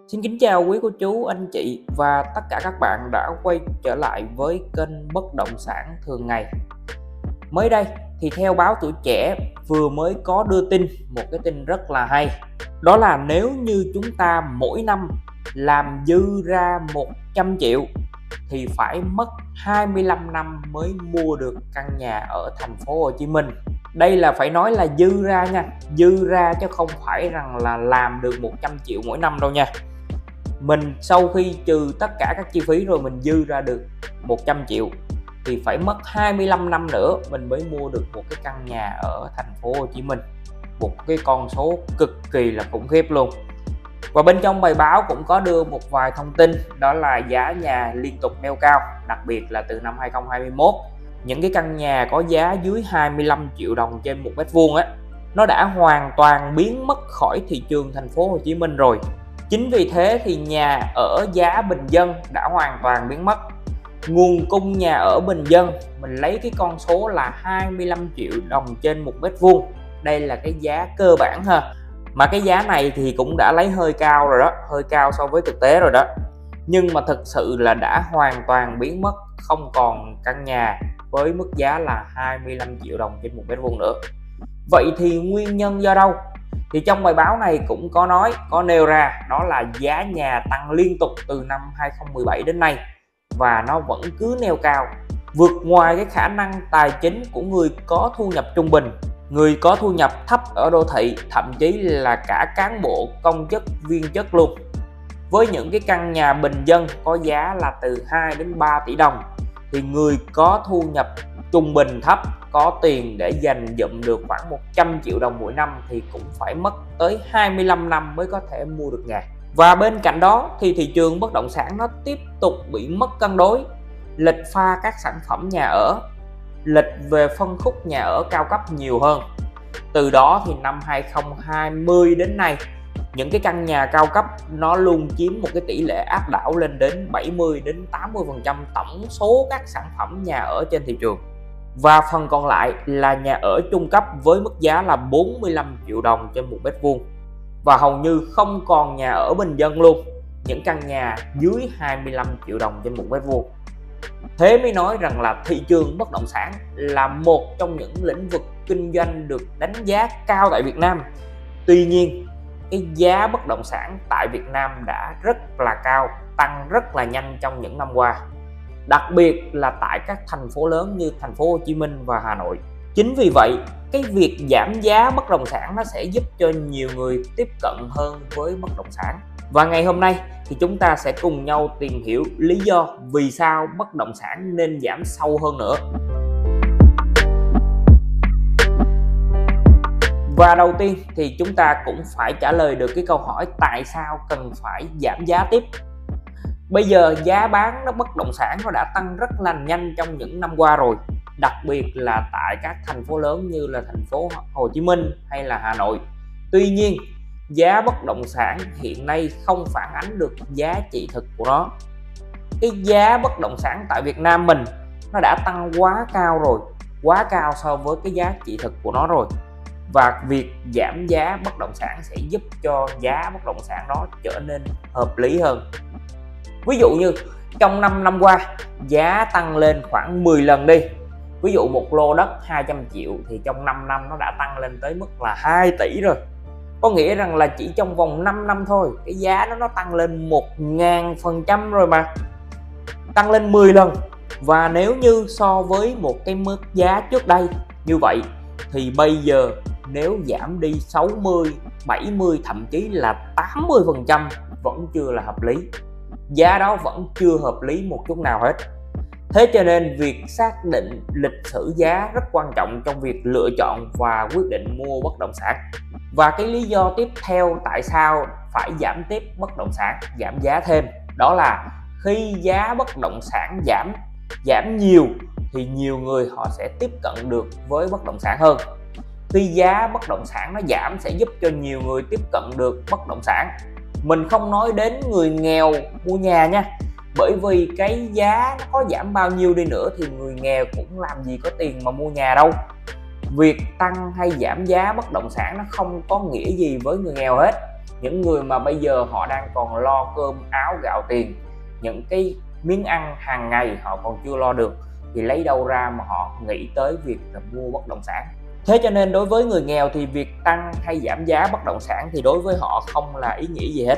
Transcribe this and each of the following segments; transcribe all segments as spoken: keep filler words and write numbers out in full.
Xin kính chào quý cô chú, anh chị và tất cả các bạn đã quay trở lại với kênh Bất động sản thường ngày. Mới đây thì theo báo Tuổi Trẻ vừa mới có đưa tin một cái tin rất là hay. Đó là nếu như chúng ta mỗi năm làm dư ra một trăm triệu thì phải mất hai mươi lăm năm mới mua được căn nhà ở thành phố Hồ Chí Minh. Đây là phải nói là dư ra nha, dư ra chứ không phải rằng là làm được một trăm triệu mỗi năm đâu nha. Mình sau khi trừ tất cả các chi phí rồi mình dư ra được một trăm triệu thì phải mất hai mươi lăm năm nữa mình mới mua được một cái căn nhà ở thành phố Hồ Chí Minh. Một cái con số cực kỳ là khủng khiếp luôn. Và bên trong bài báo cũng có đưa một vài thông tin, đó là giá nhà liên tục neo cao, đặc biệt là từ năm hai không hai mốt. Những cái căn nhà có giá dưới hai mươi lăm triệu đồng trên một mét vuông á, nó đã hoàn toàn biến mất khỏi thị trường thành phố Hồ Chí Minh rồi. Chính vì thế thì nhà ở giá bình dân đã hoàn toàn biến mất. Nguồn cung nhà ở bình dân mình lấy cái con số là hai mươi lăm triệu đồng trên một mét vuông. Đây là cái giá cơ bản ha. Mà cái giá này thì cũng đã lấy hơi cao rồi đó, hơi cao so với thực tế rồi đó. Nhưng mà thực sự là đã hoàn toàn biến mất, không còn căn nhà với mức giá là hai mươi lăm triệu đồng trên một mét vuông nữa. Vậy thì nguyên nhân do đâu? Thì trong bài báo này cũng có nói, có nêu ra, đó là giá nhà tăng liên tục từ năm hai không một bảy đến nay và nó vẫn cứ neo cao, vượt ngoài cái khả năng tài chính của người có thu nhập trung bình, người có thu nhập thấp ở đô thị, thậm chí là cả cán bộ, công chức, viên chức luôn. Với những cái căn nhà bình dân có giá là từ hai đến ba tỷ đồng thì người có thu nhập trung bình thấp, có tiền để dành dụm được khoảng một trăm triệu đồng mỗi năm thì cũng phải mất tới hai mươi lăm năm mới có thể mua được nhà. Và bên cạnh đó thì thị trường bất động sản nó tiếp tục bị mất cân đối, lệch pha các sản phẩm nhà ở, lệch về phân khúc nhà ở cao cấp nhiều hơn. Từ đó thì năm hai không hai không đến nay, những cái căn nhà cao cấp nó luôn chiếm một cái tỷ lệ áp đảo lên đến bảy mươi đến tám mươi phần trăm tổng số các sản phẩm nhà ở trên thị trường. Và phần còn lại là nhà ở trung cấp với mức giá là bốn mươi lăm triệu đồng trên một mét vuông. Và hầu như không còn nhà ở bình dân luôn, những căn nhà dưới hai mươi lăm triệu đồng trên một mét vuông. Thế mới nói rằng là thị trường bất động sản là một trong những lĩnh vực kinh doanh được đánh giá cao tại Việt Nam. Tuy nhiên, cái giá bất động sản tại Việt Nam đã rất là cao, tăng rất là nhanh trong những năm qua. Đặc biệt là tại các thành phố lớn như thành phố Hồ Chí Minh và Hà Nội. Chính vì vậy, cái việc giảm giá bất động sản nó sẽ giúp cho nhiều người tiếp cận hơn với bất động sản. Và ngày hôm nay thì chúng ta sẽ cùng nhau tìm hiểu lý do vì sao bất động sản nên giảm sâu hơn nữa. Và đầu tiên thì chúng ta cũng phải trả lời được cái câu hỏi tại sao cần phải giảm giá tiếp. Bây giờ giá bán nó bất động sản nó đã tăng rất là nhanh trong những năm qua rồi, đặc biệt là tại các thành phố lớn như là thành phố Hồ Chí Minh hay là Hà Nội. Tuy nhiên, giá bất động sản hiện nay không phản ánh được giá trị thực của nó. Cái giá bất động sản tại Việt Nam mình nó đã tăng quá cao rồi, quá cao so với cái giá trị thực của nó rồi. Và việc giảm giá bất động sản sẽ giúp cho giá bất động sản đó trở nên hợp lý hơn. Ví dụ như trong năm năm qua giá tăng lên khoảng mười lần đi. Ví dụ một lô đất hai trăm triệu thì trong năm năm nó đã tăng lên tới mức là hai tỷ rồi. Có nghĩa rằng là chỉ trong vòng năm năm thôi, cái giá nó nó tăng lên một nghìn phần trăm rồi mà. Tăng lên mười lần. Và nếu như so với một cái mức giá trước đây như vậy thì bây giờ nếu giảm đi sáu mươi, bảy mươi, thậm chí là tám mươi phần trăm vẫn chưa là hợp lý. Giá đó vẫn chưa hợp lý một chút nào hết. Thế cho nên việc xác định lịch sử giá rất quan trọng trong việc lựa chọn và quyết định mua bất động sản. Và cái lý do tiếp theo tại sao phải giảm tiếp bất động sản, giảm giá thêm, đó là khi giá bất động sản giảm, giảm nhiều thì nhiều người họ sẽ tiếp cận được với bất động sản hơn. Khi giá bất động sản nó giảm sẽ giúp cho nhiều người tiếp cận được bất động sản. Mình không nói đến người nghèo mua nhà nha, bởi vì cái giá nó có giảm bao nhiêu đi nữa thì người nghèo cũng làm gì có tiền mà mua nhà đâu. Việc tăng hay giảm giá bất động sản nó không có nghĩa gì với người nghèo hết. những người mà bây giờ họ đang còn lo cơm áo gạo tiền, những cái miếng ăn hàng ngày họ còn chưa lo được, thì lấy đâu ra mà họ nghĩ tới việc là mua bất động sản. Thế cho nên đối với người nghèo thì việc tăng hay giảm giá bất động sản thì đối với họ không là ý nghĩa gì hết.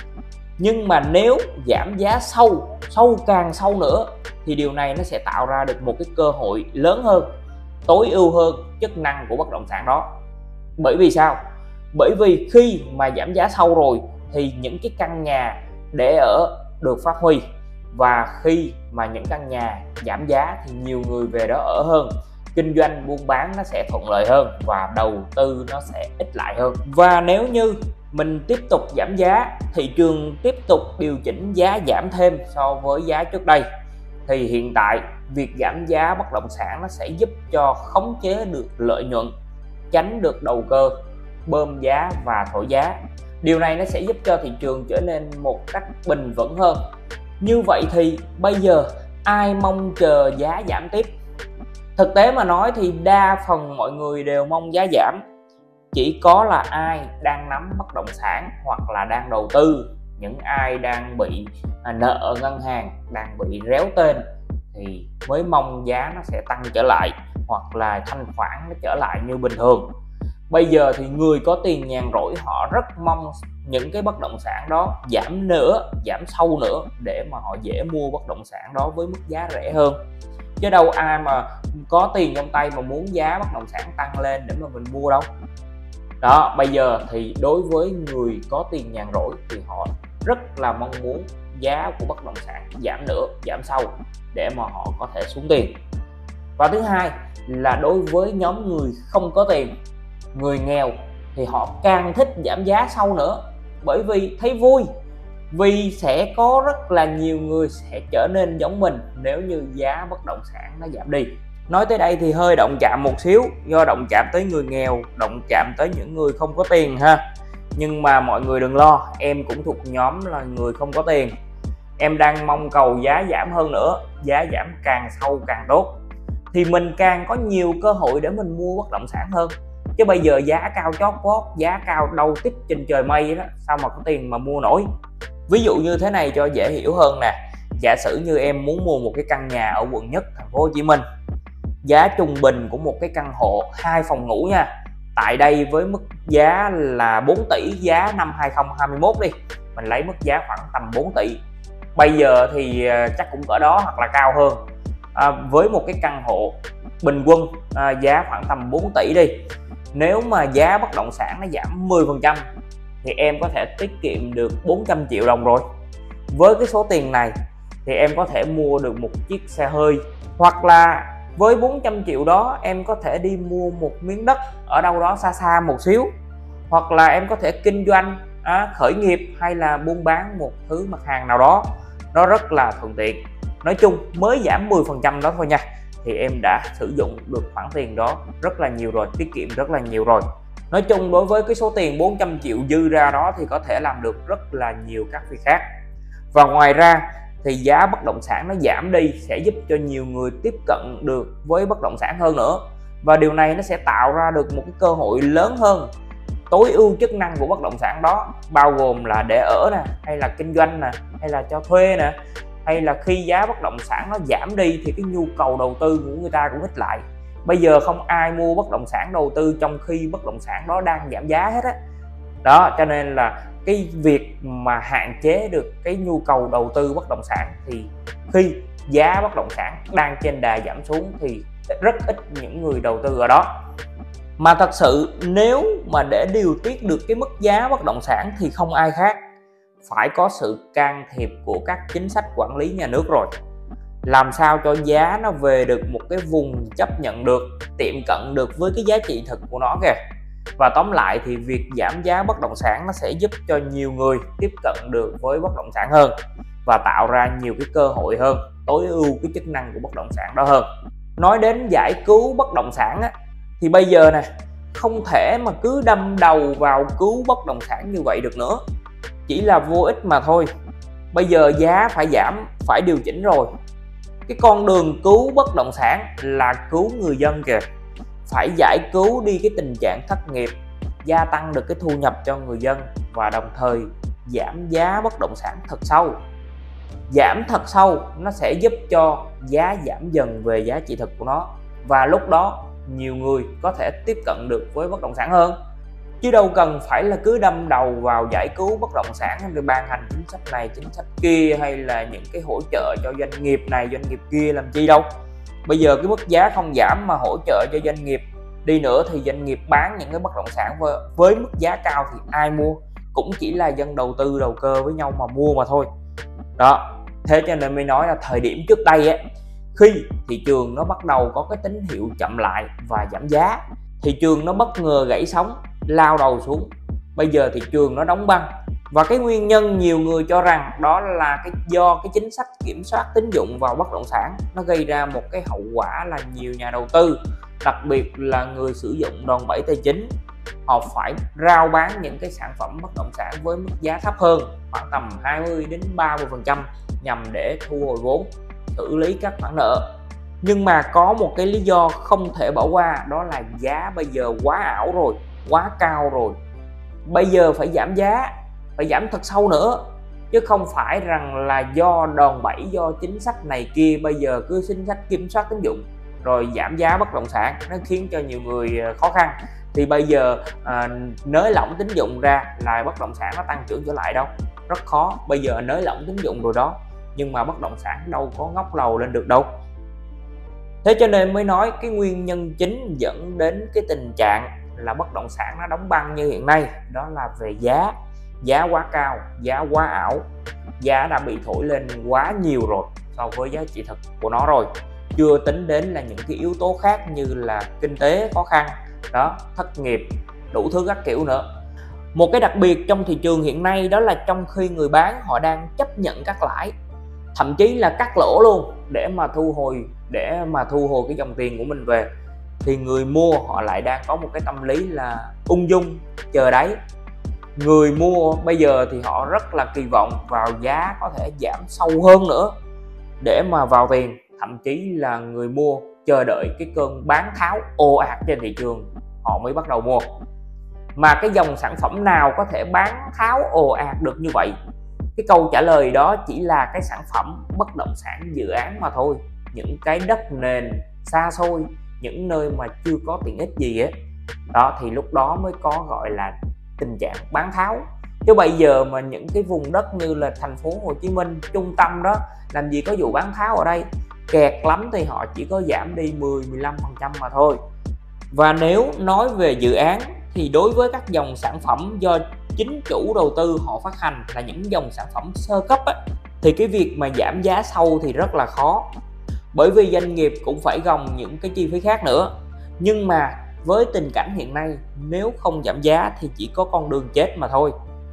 Nhưng mà nếu giảm giá sâu, sâu càng sâu nữa, thì điều này nó sẽ tạo ra được một cái cơ hội lớn hơn, tối ưu hơn chức năng của bất động sản đó. Bởi vì sao? Bởi vì khi mà giảm giá sâu rồi thì những cái căn nhà để ở được phát huy, và khi mà những căn nhà giảm giá thì nhiều người về đó ở hơn, kinh doanh buôn bán nó sẽ thuận lợi hơn và đầu tư nó sẽ ít lại hơn. Và nếu như mình tiếp tục giảm giá, thị trường tiếp tục điều chỉnh giá giảm thêm so với giá trước đây, thì hiện tại việc giảm giá bất động sản nó sẽ giúp cho khống chế được lợi nhuận, tránh được đầu cơ bơm giá và thổi giá. Điều này nó sẽ giúp cho thị trường trở nên một cách bền vững hơn. Như vậy thì bây giờ ai mong chờ giá giảm tiếp? Thực tế mà nói thì đa phần mọi người đều mong giá giảm. Chỉ có là ai đang nắm bất động sản hoặc là đang đầu tư, những ai đang bị nợ ngân hàng, đang bị réo tên thì mới mong giá nó sẽ tăng trở lại, hoặc là thanh khoản nó trở lại như bình thường. Bây giờ thì người có tiền nhàn rỗi họ rất mong những cái bất động sản đó giảm nữa, giảm sâu nữa để mà họ dễ mua bất động sản đó với mức giá rẻ hơn. Chứ đâu ai mà có tiền trong tay mà muốn giá bất động sản tăng lên để mà mình mua đâu. Đó, bây giờ thì đối với người có tiền nhàn rỗi thì họ rất là mong muốn giá của bất động sản giảm nữa, giảm sâu để mà họ có thể xuống tiền. Và thứ hai là đối với nhóm người không có tiền, người nghèo, thì họ càng thích giảm giá sâu nữa, bởi vì thấy vui, vì sẽ có rất là nhiều người sẽ trở nên giống mình nếu như giá bất động sản nó giảm đi. Nói tới đây thì hơi động chạm một xíu, do động chạm tới người nghèo, động chạm tới những người không có tiền ha. Nhưng mà mọi người đừng lo, em cũng thuộc nhóm là người không có tiền. Em đang mong cầu giá giảm hơn nữa, giá giảm càng sâu càng tốt, thì mình càng có nhiều cơ hội để mình mua bất động sản hơn. Chứ bây giờ giá cao chót vót, giá cao đâu tích trên trời mây đó, sao mà có tiền mà mua nổi. Ví dụ như thế này cho dễ hiểu hơn nè. Giả sử như em muốn mua một cái căn nhà ở quận Nhất, thành phố Hồ Chí Minh. Giá trung bình của một cái căn hộ hai phòng ngủ nha, tại đây với mức giá là bốn tỷ, giá năm hai không hai mốt đi, mình lấy mức giá khoảng tầm bốn tỷ. Bây giờ thì chắc cũng cỡ đó hoặc là cao hơn. À, với một cái căn hộ bình quân à, giá khoảng tầm bốn tỷ đi, nếu mà giá bất động sản nó giảm mười phần trăm thì em có thể tiết kiệm được bốn trăm triệu đồng rồi. Với cái số tiền này thì em có thể mua được một chiếc xe hơi, hoặc là với bốn trăm triệu đó em có thể đi mua một miếng đất ở đâu đó xa xa một xíu, hoặc là em có thể kinh doanh, à, khởi nghiệp hay là buôn bán một thứ mặt hàng nào đó, nó rất là thuận tiện. Nói chung mới giảm mười phần trăm đó thôi nha, thì em đã sử dụng được khoản tiền đó rất là nhiều rồi, tiết kiệm rất là nhiều rồi. Nói chung đối với cái số tiền bốn trăm triệu dư ra đó thì có thể làm được rất là nhiều các việc khác. Và ngoài ra thì giá bất động sản nó giảm đi sẽ giúp cho nhiều người tiếp cận được với bất động sản hơn nữa, và điều này nó sẽ tạo ra được một cái cơ hội lớn hơn, tối ưu chức năng của bất động sản đó, bao gồm là để ở nè, hay là kinh doanh nè, hay là cho thuê nè, hay là khi giá bất động sản nó giảm đi thì cái nhu cầu đầu tư của người ta cũng ít lại. Bây giờ không ai mua bất động sản đầu tư trong khi bất động sản đó đang giảm giá hết á. Đó, cho nên là cái việc mà hạn chế được cái nhu cầu đầu tư bất động sản thì khi giá bất động sản đang trên đà giảm xuống thì rất ít những người đầu tư ở đó. Mà thật sự nếu mà để điều tiết được cái mức giá bất động sản thì không ai khác, phải có sự can thiệp của các chính sách quản lý nhà nước rồi. Làm sao cho giá nó về được một cái vùng chấp nhận được, tiệm cận được với cái giá trị thực của nó kìa. Và tóm lại thì việc giảm giá bất động sản nó sẽ giúp cho nhiều người tiếp cận được với bất động sản hơn, và tạo ra nhiều cái cơ hội hơn, tối ưu cái chức năng của bất động sản đó hơn. Nói đến giải cứu bất động sản á, thì bây giờ nè, không thể mà cứ đâm đầu vào cứu bất động sản như vậy được nữa, chỉ là vô ích mà thôi. Bây giờ giá phải giảm, phải điều chỉnh rồi. Cái con đường cứu bất động sản là cứu người dân kìa, phải giải cứu đi cái tình trạng thất nghiệp, gia tăng được cái thu nhập cho người dân và đồng thời giảm giá bất động sản thật sâu. Giảm thật sâu nó sẽ giúp cho giá giảm dần về giá trị thực của nó, và lúc đó nhiều người có thể tiếp cận được với bất động sản hơn, chứ đâu cần phải là cứ đâm đầu vào giải cứu bất động sản rồi ban hành chính sách này chính sách kia, hay là những cái hỗ trợ cho doanh nghiệp này doanh nghiệp kia làm chi đâu. Bây giờ cái mức giá không giảm mà hỗ trợ cho doanh nghiệp đi nữa thì doanh nghiệp bán những cái bất động sản với, với mức giá cao thì ai mua? Cũng chỉ là dân đầu tư đầu cơ với nhau mà mua mà thôi. Đó, thế cho nên mới nói là thời điểm trước đây ấy, khi thị trường nó bắt đầu có cái tín hiệu chậm lại và giảm giá, thị trường nó bất ngờ gãy sóng lao đầu xuống. Bây giờ thị trường nó đóng băng, và cái nguyên nhân nhiều người cho rằng đó là cái do cái chính sách kiểm soát tín dụng vào bất động sản nó gây ra một cái hậu quả là nhiều nhà đầu tư, đặc biệt là người sử dụng đòn bẩy tài chính, họ phải rao bán những cái sản phẩm bất động sản với mức giá thấp hơn khoảng tầm hai mươi đến ba mươi phần trăm nhằm để thu hồi vốn, xử lý các khoản nợ. Nhưng mà có một cái lý do không thể bỏ qua, đó là giá bây giờ quá ảo rồi, quá cao rồi. Bây giờ phải giảm giá, phải giảm thật sâu nữa, chứ không phải rằng là do đòn bẩy, do chính sách này kia. Bây giờ cứ chính sách kiểm soát tín dụng rồi giảm giá bất động sản, nó khiến cho nhiều người khó khăn. Thì bây giờ à, nới lỏng tín dụng ra là bất động sản nó tăng trưởng trở lại đâu, rất khó. Bây giờ nới lỏng tín dụng rồi đó, nhưng mà bất động sản đâu có ngóc lầu lên được đâu. Thế cho nên mới nói cái nguyên nhân chính dẫn đến cái tình trạng là bất động sản nó đóng băng như hiện nay, đó là về giá. Giá quá cao, giá quá ảo, giá đã bị thổi lên quá nhiều rồi so với giá trị thực của nó rồi. Chưa tính đến là những cái yếu tố khác như là kinh tế khó khăn, đó, thất nghiệp, đủ thứ các kiểu nữa. Một cái đặc biệt trong thị trường hiện nay đó là trong khi người bán họ đang chấp nhận cắt lãi, thậm chí là cắt lỗ luôn để mà thu hồi để mà thu hồi cái dòng tiền của mình về, thì người mua họ lại đang có một cái tâm lý là ung dung chờ đáy. Người mua bây giờ thì họ rất là kỳ vọng vào giá có thể giảm sâu hơn nữa để mà vào tiền, thậm chí là người mua chờ đợi cái cơn bán tháo ồ ạt trên thị trường họ mới bắt đầu mua. Mà cái dòng sản phẩm nào có thể bán tháo ồ ạt được như vậy? Cái câu trả lời đó chỉ là cái sản phẩm bất động sản dự án mà thôi, những cái đất nền xa xôi, những nơi mà chưa có tiện ích gì ấy. Đó thì lúc đó mới có gọi là tình trạng bán tháo. Chứ bây giờ mà những cái vùng đất như là thành phố Hồ Chí Minh trung tâm đó, làm gì có vụ bán tháo ở đây, kẹt lắm thì họ chỉ có giảm đi mười mười lăm phần trăm mà thôi. Và nếu nói về dự án thì đối với các dòng sản phẩm do chính chủ đầu tư họ phát hành là những dòng sản phẩm sơ cấp á, thì cái việc mà giảm giá sâu thì rất là khó, bởi vì doanh nghiệp cũng phải gồng những cái chi phí khác nữa. Nhưng mà với tình cảnh hiện nay, nếu không giảm giá thì chỉ có con đường chết mà thôi.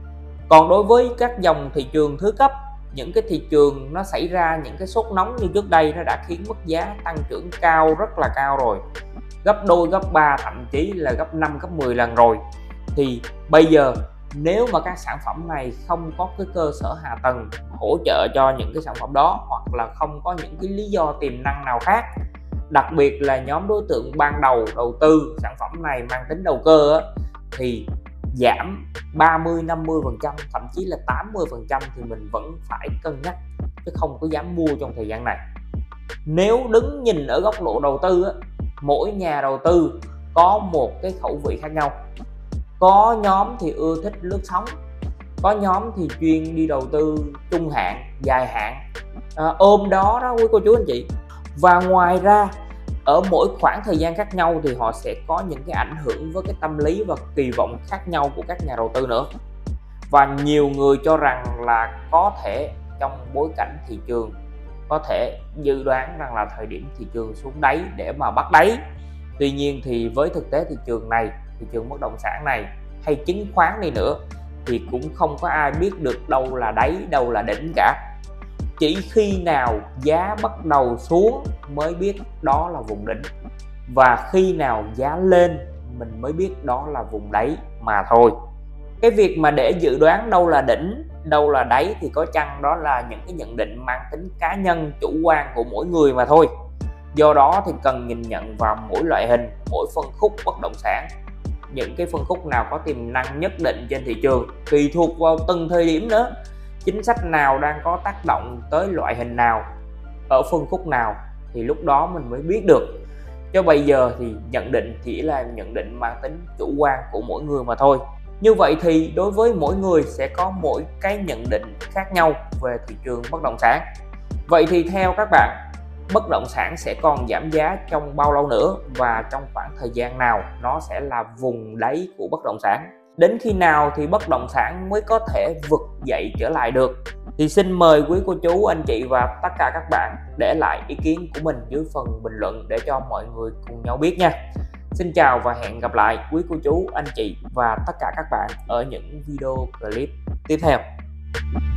Còn đối với các dòng thị trường thứ cấp, những cái thị trường nó xảy ra những cái sốt nóng như trước đây, nó đã khiến mức giá tăng trưởng cao, rất là cao rồi, gấp đôi, gấp ba, thậm chí là gấp năm, gấp mười lần rồi. Thì bây giờ nếu mà các sản phẩm này không có cái cơ sở hạ tầng hỗ trợ cho những cái sản phẩm đó, hoặc là không có những cái lý do tiềm năng nào khác, đặc biệt là nhóm đối tượng ban đầu đầu tư sản phẩm này mang tính đầu cơ á, thì giảm ba mươi, năm mươi phần trăm, thậm chí là tám mươi phần trăm thì mình vẫn phải cân nhắc, chứ không có dám mua trong thời gian này. Nếu đứng nhìn ở góc độ đầu tư á, mỗi nhà đầu tư có một cái khẩu vị khác nhau. Có nhóm thì ưa thích lướt sóng, có nhóm thì chuyên đi đầu tư trung hạn, dài hạn, à, ôm đó đó quý cô chú anh chị. Và ngoài ra ở mỗi khoảng thời gian khác nhau thì họ sẽ có những cái ảnh hưởng với cái tâm lý và kỳ vọng khác nhau của các nhà đầu tư nữa. Và nhiều người cho rằng là có thể trong bối cảnh thị trường có thể dự đoán rằng là thời điểm thị trường xuống đáy để mà bắt đáy. Tuy nhiên thì với thực tế thị trường này, thị trường bất động sản này hay chứng khoán đi nữa, thì cũng không có ai biết được đâu là đáy, đâu là đỉnh cả. Chỉ khi nào giá bắt đầu xuống mới biết đó là vùng đỉnh, và khi nào giá lên mình mới biết đó là vùng đáy mà thôi. Cái việc mà để dự đoán đâu là đỉnh, đâu là đáy thì có chăng đó là những cái nhận định mang tính cá nhân, chủ quan của mỗi người mà thôi. Do đó thì cần nhìn nhận vào mỗi loại hình, mỗi phân khúc bất động sản những cái phân khúc nào có tiềm năng nhất định trên thị trường, tùy thuộc vào từng thời điểm nữa. Chính sách nào đang có tác động tới loại hình nào, ở phân khúc nào thì lúc đó mình mới biết được. Cho bây giờ thì nhận định chỉ là nhận định mang tính chủ quan của mỗi người mà thôi. Như vậy thì đối với mỗi người sẽ có mỗi cái nhận định khác nhau về thị trường bất động sản. Vậy thì theo các bạn, bất động sản sẽ còn giảm giá trong bao lâu nữa, và trong khoảng thời gian nào nó sẽ là vùng đáy của bất động sản? Đến khi nào thì bất động sản mới có thể vực dậy trở lại được? Thì xin mời quý cô chú, anh chị và tất cả các bạn để lại ý kiến của mình dưới phần bình luận để cho mọi người cùng nhau biết nha. Xin chào và hẹn gặp lại quý cô chú, anh chị và tất cả các bạn ở những video clip tiếp theo.